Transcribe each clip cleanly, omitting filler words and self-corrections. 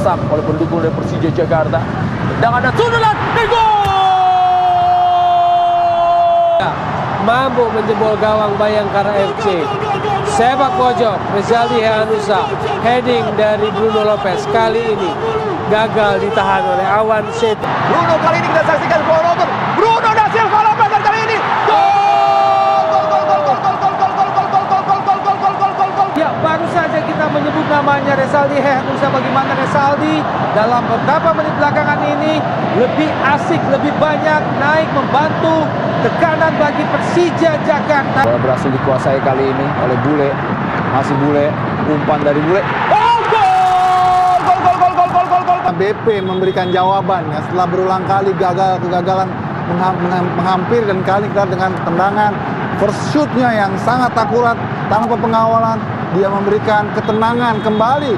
terdesak oleh pendukung dari Persija Jakarta. Tendangan dan sundulan dan gol! Mampu menjebol gawang Bayangkara FC. Sepak pojok Rezaldi Hehanussa, heading dari Bruno Lopez kali ini gagal ditahan oleh Awan Setu. Bruno kali ini kita saksikan penonton. Bruno da Silva Lopez dan kali ini Ya, baru saja kita menyebut namanya Rezaldi Hehanussa. Bagaimana Rezaldi dalam beberapa menit belakangan ini lebih asik, lebih banyak naik membantu tekanan bagi Persija Jakarta. bola berhasil dikuasai kali ini oleh Bule. Masih Bule, umpan dari Bule. Oh, gol! BP memberikan jawaban ya, setelah berulang kali kegagalan menghampir, dan kali kita dengan tendangan first shoot-nya yang sangat akurat tanpa pengawalan, dia memberikan ketenangan kembali.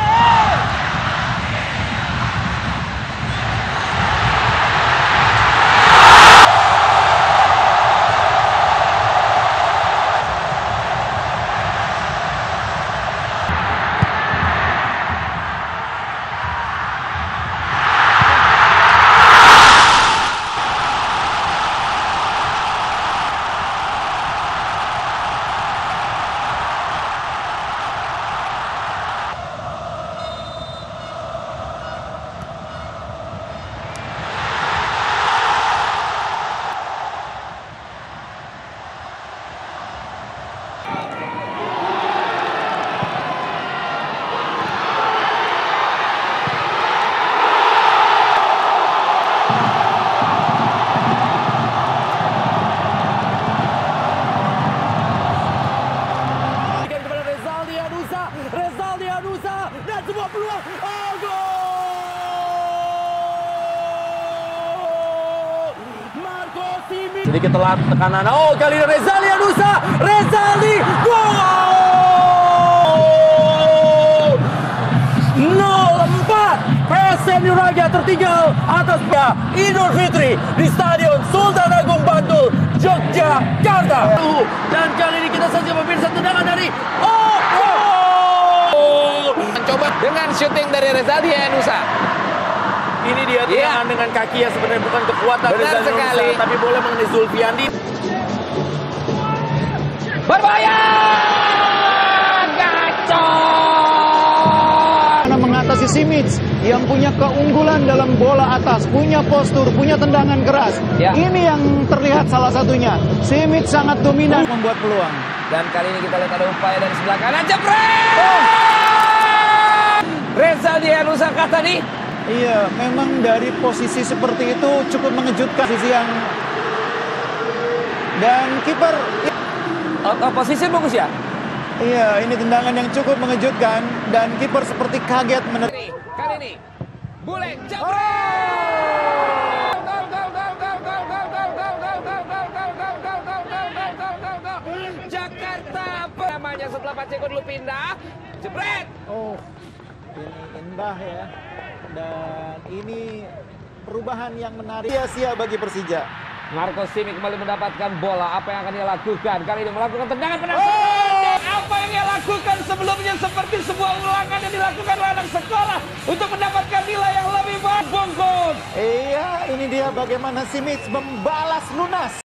Rezaldi Hehanussa dan sebuah peluang. Oh, gol! Marco Simic. Sedikit telat tekanan. Oh, kali ini Rezaldi Hehanussa. Rezaldi, gol! 0-4. PSM Nuraga tertinggal atas Idul Fitri di Stadion Sultan Agung Bantul, Yogyakarta. Dan kali ini kita saja pemirsa tendangan dari coba dengan syuting dari Rezaldi Hehanussa. Ini dia tendangan dengan kaki yang sebenarnya bukan kekuatan Rezaldi sekali, tapi bola mengenai Zulfiandi. Berbahaya! Kacau! Mengatasi Simic yang punya keunggulan dalam bola atas, punya postur, punya tendangan keras. Ini yang terlihat salah satunya. Simic sangat dominan membuat peluang. Dan kali ini kita lihat ada upaya dari sebelah kanan, jebret! Rezaldi Hehanussa kata nih. Iya, memang dari posisi seperti itu cukup mengejutkan. Posisi yang dan kiper posisi bagus ya. Iya, ini tendangan yang cukup mengejutkan dan kiper seperti kaget menerima. Kali ini Bule jebret! Jakarta namanya setelah Pacheco dulu pindah, jebret. Oh, ini indah ya. Dan ini perubahan yang menarik. Sia-sia bagi Persija. Marco Simic kembali mendapatkan bola. Apa yang akan dia lakukan? Kali ini melakukan tendangan penasaran. Apa yang dia lakukan sebelumnya seperti sebuah ulangan yang dilakukan oleh anak sekolah untuk mendapatkan nilai yang lebih baik. Bongkos. Iya, ini dia bagaimana Simic membalas lunas.